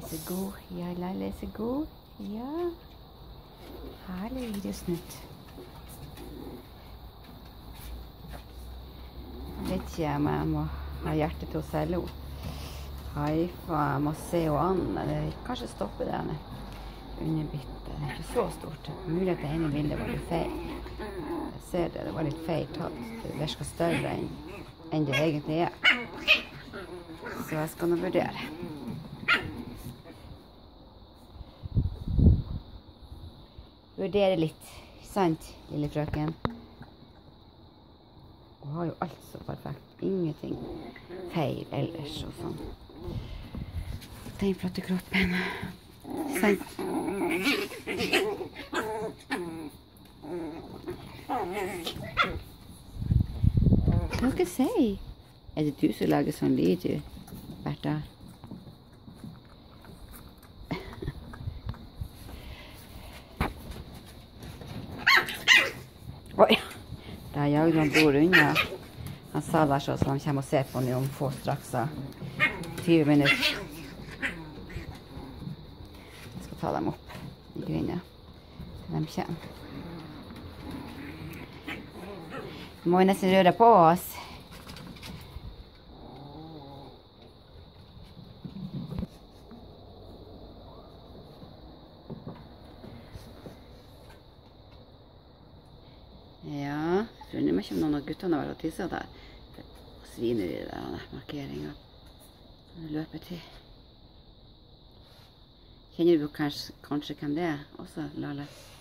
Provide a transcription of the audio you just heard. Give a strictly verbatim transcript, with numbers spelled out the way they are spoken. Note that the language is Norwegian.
Så god. Ja, Laila er så god. Ja. Herlig videosnutt. Jeg vet ikke om jeg må ha hjertet til å selge henne. Haifa, jeg må se henne an, eller kanskje stoppe det henne. Underbyttet, det er ikke så stort. Mulig at det ene bildet var litt feil. Jeg ser det, det var litt feil tatt. Det virker større enn, enn det egentlig er. Så jeg skal nå vurdere. Vurdere litt, sant, lille frøken? Hun har jo alt så perfekt. Ingenting feil ellers og sånn. Den flotte kroppen. Sant? Hva skal jeg si? Er det du som lager sånn lyd, du, Bertha? Oi, der jager han bror unna. Han sa der så, så han kommer og ser på nå om få straks tyve minutter. Jeg skal ta dem opp i grinda til de kommer. Vi må jo nesten røre på oss. Ja, jeg tror ikke om noen av guttene har vært og tisset der. Sviner i det der markeringen. Løpetid. Kjenner du kanskje, kanskje hvem det er også, Lalle?